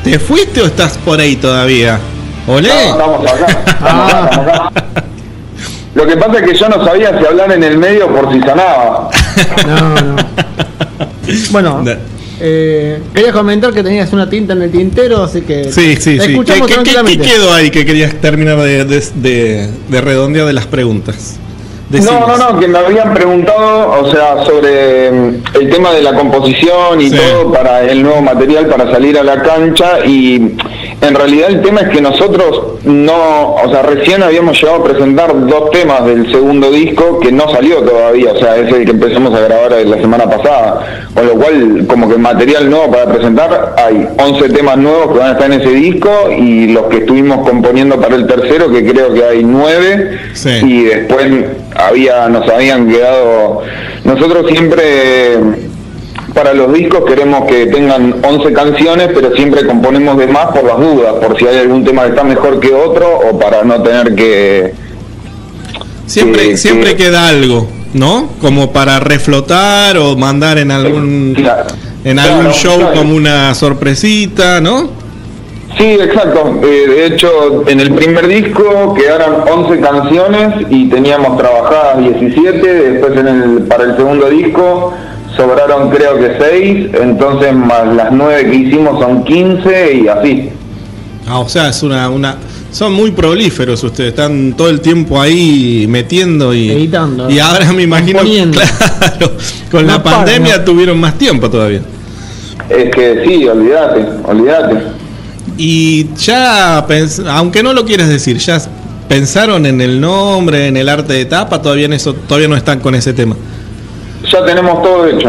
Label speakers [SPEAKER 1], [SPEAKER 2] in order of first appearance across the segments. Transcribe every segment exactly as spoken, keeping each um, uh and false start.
[SPEAKER 1] ¿Te fuiste o estás por ahí todavía? ¿Olé?
[SPEAKER 2] No, estamos acá. Estamos acá, estamos acá. Lo que pasa es que yo no sabía si hablar en el medio por si sonaba.
[SPEAKER 3] No, no. Bueno, eh, quería comentar que tenías una tinta en el tintero, así que
[SPEAKER 1] sí, sí,
[SPEAKER 3] te
[SPEAKER 1] sí.
[SPEAKER 3] escuchamos
[SPEAKER 1] ¿Qué, qué,
[SPEAKER 3] tranquilamente.
[SPEAKER 1] ¿Qué quedó ahí que querías terminar de, de, de, de redondear de las preguntas? Decimos.
[SPEAKER 2] No, no, no, que me habían preguntado, o sea, sobre el tema de la composición y sí. todo para el nuevo material para salir a la cancha, y en realidad el tema es que nosotros no, o sea, recién habíamos llegado a presentar dos temas del segundo disco que no salió todavía, o sea, es el que empezamos a grabar la semana pasada, con lo cual como que material nuevo para presentar, hay once temas nuevos que van a estar en ese disco y los que estuvimos componiendo para el tercero, que creo que hay nueve, sí. y después había nos habían quedado, nosotros siempre para los discos queremos que tengan once canciones, pero siempre componemos de más por las dudas, por si hay algún tema que está mejor que otro, o para no tener que
[SPEAKER 1] siempre
[SPEAKER 2] que,
[SPEAKER 1] siempre
[SPEAKER 2] que,
[SPEAKER 1] queda algo, ¿no? Como para reflotar o mandar en algún claro, en algún claro, show claro. como una sorpresita, ¿no?
[SPEAKER 2] Sí, exacto. Eh, de hecho, en el primer disco quedaron once canciones y teníamos trabajadas diecisiete. Después, en el, para el segundo disco, sobraron creo que seis. Entonces, más las nueve que hicimos son quince y así.
[SPEAKER 1] Ah, o sea, es una, una... Son muy prolíferos ustedes. Están todo el tiempo ahí metiendo y...
[SPEAKER 3] editando.
[SPEAKER 1] Y ahora me imagino, claro, con la pandemia tuvieron más tiempo todavía.
[SPEAKER 2] Es que sí, olvídate, olvídate.
[SPEAKER 1] Y ya, aunque no lo quieras decir, ya pensaron en el nombre, en el arte de tapa, todavía en eso, todavía no están con ese tema.
[SPEAKER 2] Ya tenemos todo hecho.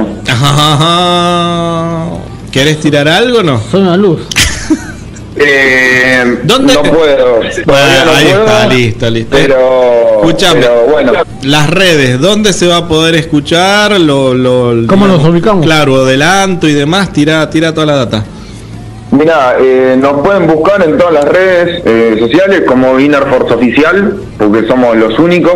[SPEAKER 1] Ajá. ¿Querés tirar algo o no?
[SPEAKER 3] Son una luz.
[SPEAKER 2] eh,
[SPEAKER 1] ¿Dónde?
[SPEAKER 2] No puedo.
[SPEAKER 1] Bueno,
[SPEAKER 2] no
[SPEAKER 1] ahí
[SPEAKER 2] puedo,
[SPEAKER 1] está, listo, listo.
[SPEAKER 2] Pero,
[SPEAKER 1] escúchame,
[SPEAKER 2] pero bueno.
[SPEAKER 1] Las redes, ¿dónde se va a poder escuchar? Lo, lo,
[SPEAKER 3] ¿Cómo
[SPEAKER 1] digamos,
[SPEAKER 3] nos ubicamos?
[SPEAKER 1] Claro, adelanto y demás, tira, tira toda la data.
[SPEAKER 2] Mira, eh, nos pueden buscar en todas las redes eh, sociales como Inner Force Oficial, porque somos los únicos,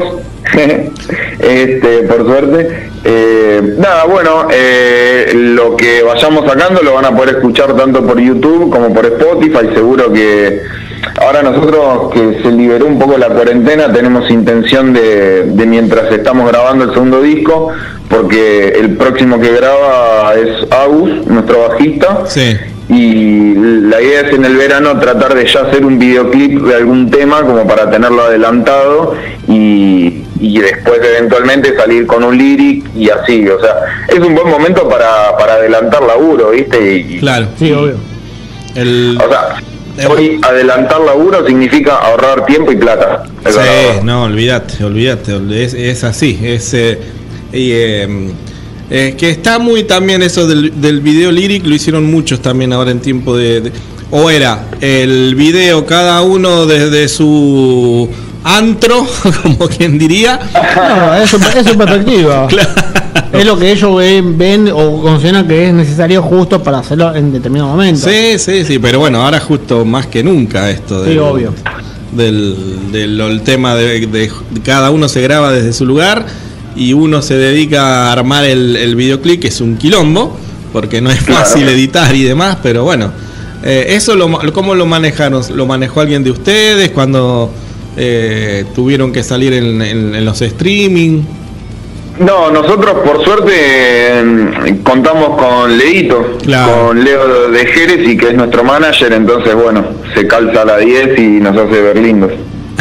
[SPEAKER 2] este, por suerte. Eh, nada, bueno, eh, lo que vayamos sacando lo van a poder escuchar tanto por YouTube como por Spotify. Seguro que ahora nosotros, que se liberó un poco la cuarentena, tenemos intención de, de mientras estamos grabando el segundo disco, porque el próximo que graba es Agus, nuestro bajista.
[SPEAKER 1] Sí.
[SPEAKER 2] Y la idea es en el verano tratar de ya hacer un videoclip de algún tema como para tenerlo adelantado y, y después eventualmente salir con un lyric y así, o sea, es un buen momento para, para adelantar laburo, ¿viste? Y,
[SPEAKER 1] claro,
[SPEAKER 3] sí, obvio.
[SPEAKER 2] El, o sea, hoy adelantar laburo significa ahorrar tiempo y plata.
[SPEAKER 1] Sí, no, olvídate, olvídate, es, es así, es... Eh, y, eh, Eh, que está muy también eso del, del video lyric, lo hicieron muchos también ahora en tiempo de, de o era el video cada uno desde su antro, como quien diría.
[SPEAKER 3] No, eso, eso es perspectiva. Claro. Es lo que ellos ven, ven o consideran que es necesario justo para hacerlo en determinado momento.
[SPEAKER 1] Sí, sí, sí, pero bueno, ahora justo más que nunca esto del,
[SPEAKER 3] sí, obvio.
[SPEAKER 1] del, del el tema de, de, de cada uno se graba desde su lugar y uno se dedica a armar el, el videoclip, que es un quilombo, porque no es fácil claro. editar y demás, pero bueno, eh, eso lo, ¿cómo lo manejaron? ¿Lo manejó alguien de ustedes cuando eh, tuvieron que salir en, en, en los streaming?
[SPEAKER 2] No, nosotros por suerte eh, contamos con Leito, claro. con Leo de Jerez, y que es nuestro manager, entonces bueno, se calza a la diez y nos hace ver lindos.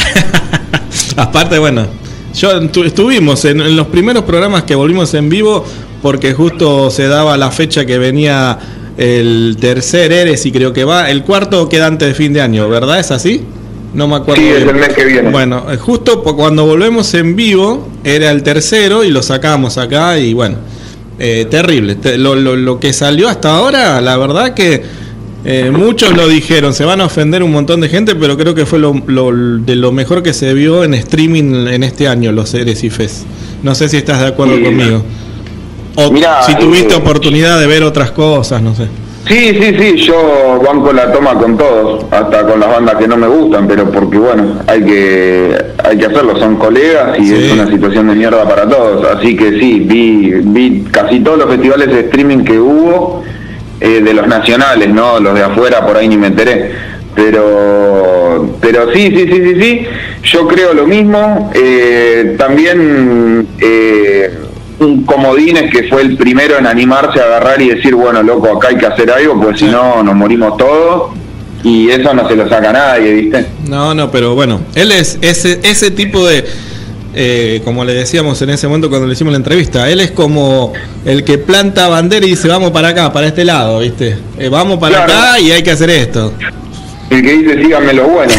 [SPEAKER 1] Aparte, bueno, yo estuvimos en, en los primeros programas que volvimos en vivo, porque justo se daba la fecha que venía el tercer Eres, y creo que va, el cuarto queda antes de fin de año, ¿verdad? ¿Es así? No me acuerdo.
[SPEAKER 2] Sí, es el mes que viene.
[SPEAKER 1] Bueno, justo cuando volvemos en vivo era el tercero y lo sacamos acá y bueno, eh, terrible. Lo, lo, lo que salió hasta ahora, la verdad que eh, muchos lo dijeron, se van a ofender un montón de gente, pero creo que fue lo, lo, de lo mejor que se vio en streaming en este año, los Eres y Fes. No sé si estás de acuerdo sí. conmigo. O Mirá, si tuviste eh, oportunidad de ver otras cosas, no sé.
[SPEAKER 2] Sí, sí, sí, yo banco la toma con todos, hasta con las bandas que no me gustan, pero porque bueno, hay que hay que hacerlo, son colegas y sí. es una situación de mierda para todos, así que sí, vi vi casi todos los festivales de streaming que hubo eh, de los nacionales, ¿no? Los de afuera por ahí ni me enteré. Pero, pero sí, sí, sí, sí, sí, yo creo lo mismo. Eh, también eh, un Comodines que fue el primero en animarse a agarrar y decir, bueno, loco, acá hay que hacer algo, pues si no nos morimos todos. Y eso no se lo saca nadie, ¿viste?
[SPEAKER 1] No, no, pero bueno, él es ese, ese tipo de... Eh, como le decíamos en ese momento cuando le hicimos la entrevista, él es como el que planta bandera y dice vamos para acá, para este lado, ¿viste? Eh, vamos para claro. acá y hay que hacer esto.
[SPEAKER 2] El que dice síganme lo bueno.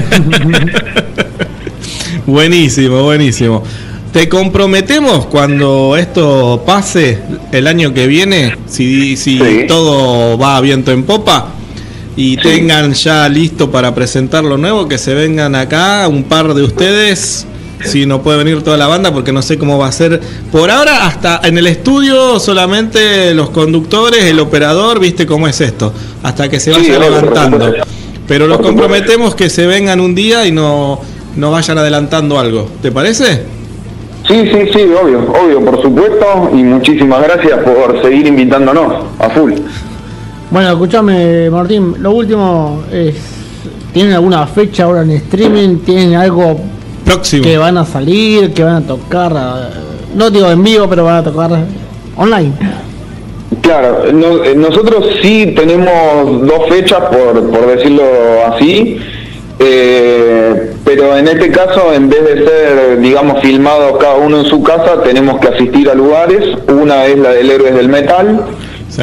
[SPEAKER 1] Buenísimo, buenísimo. ¿Te comprometemos cuando esto pase el año que viene? Si, si sí. todo va a viento en popa y sí. tengan ya listo para presentar lo nuevo, que se vengan acá un par de ustedes. Si no puede venir toda la banda porque no sé cómo va a ser. Por ahora hasta en el estudio solamente los conductores, el operador, viste cómo es esto, hasta que se vaya sí, levantando. Pero los comprometemos que se vengan un día y no, no vayan adelantando algo. ¿Te parece?
[SPEAKER 2] Sí, sí, sí, obvio, obvio, por supuesto. Y muchísimas gracias por seguir invitándonos a full.
[SPEAKER 3] Bueno, escúchame, Martín, lo último es, ¿tienen alguna fecha ahora en streaming? ¿Tienen algo
[SPEAKER 1] próximo
[SPEAKER 3] que van a salir, que van a tocar, no digo en vivo, pero van a tocar online?
[SPEAKER 2] Claro, no, nosotros sí tenemos dos fechas, por, por decirlo así, eh, pero en este caso, en vez de ser, digamos, filmados cada uno en su casa, tenemos que asistir a lugares. Una es la del Héroes del Metal,
[SPEAKER 1] sí.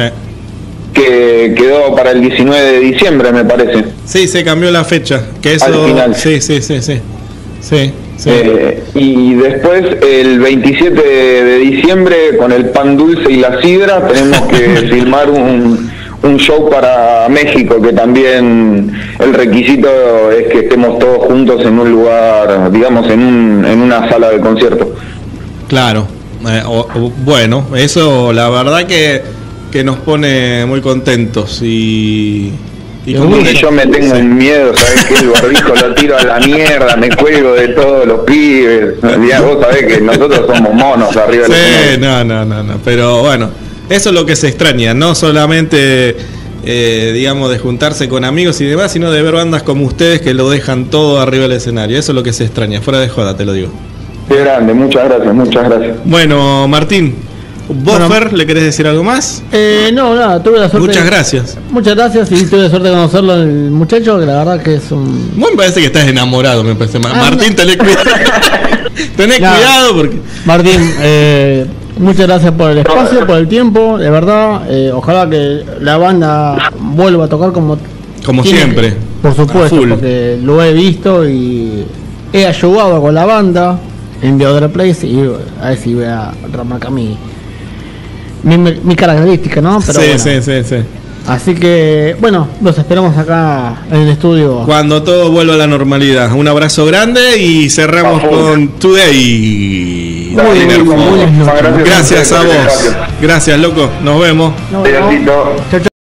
[SPEAKER 2] que quedó para el diecinueve de diciembre, me parece.
[SPEAKER 1] Sí, se cambió la fecha, que eso...
[SPEAKER 2] Al final.
[SPEAKER 1] Sí, sí, sí, sí. Sí, sí.
[SPEAKER 2] Eh, y después el veintisiete de diciembre con el pan dulce y la sidra tenemos que filmar un, un show para México, que también el requisito es que estemos todos juntos en un lugar, digamos, en, un, en una sala de concierto.
[SPEAKER 1] Claro, eh, o, o, bueno, eso la verdad que, que nos pone muy contentos y...
[SPEAKER 2] Y como que yo me tengo un miedo, ¿sabés qué? El barbijo lo tiro a la mierda, me cuelgo de todos los pibes. Ya vos sabés que nosotros somos monos arriba del
[SPEAKER 1] Sí, no, no, no, no. Pero bueno, eso es lo que se extraña, no solamente, eh, digamos, de juntarse con amigos y demás, sino de ver bandas como ustedes que lo dejan todo arriba del escenario. Eso es lo que se extraña, fuera de joda, te lo digo.
[SPEAKER 2] Qué grande, muchas gracias, muchas gracias.
[SPEAKER 1] Bueno, Martín, ¿vos, bueno, Fer, le querés decir algo más?
[SPEAKER 3] Eh, no, nada, tuve la suerte.
[SPEAKER 1] Muchas gracias.
[SPEAKER 3] Muchas gracias y tuve la suerte de conocerlo, el muchacho, que la verdad que es un...
[SPEAKER 1] Bueno, me parece que estás enamorado, me parece. Ah, Martín, no. tenés cuidado. tenés no, cuidado porque...
[SPEAKER 3] Martín, eh, muchas gracias por el espacio, por el tiempo, de verdad. Eh, ojalá que la banda vuelva a tocar como...
[SPEAKER 1] Como siempre.
[SPEAKER 3] Que, por supuesto, porque lo he visto y he ayudado con la banda en The Other Place y a ver si voy a remarcar mi... Mi, mi característica, ¿no? Pero
[SPEAKER 1] sí,
[SPEAKER 3] bueno.
[SPEAKER 1] sí, sí, sí.
[SPEAKER 3] Así que, bueno, los esperamos acá en el estudio.
[SPEAKER 1] Cuando todo vuelva a la normalidad. Un abrazo grande y cerramos Bajo. con Today.
[SPEAKER 2] Muy bien, muy bien.
[SPEAKER 1] Gracias a vos. Gracias, loco. Nos vemos.
[SPEAKER 3] Nos vemos. Chau, chau.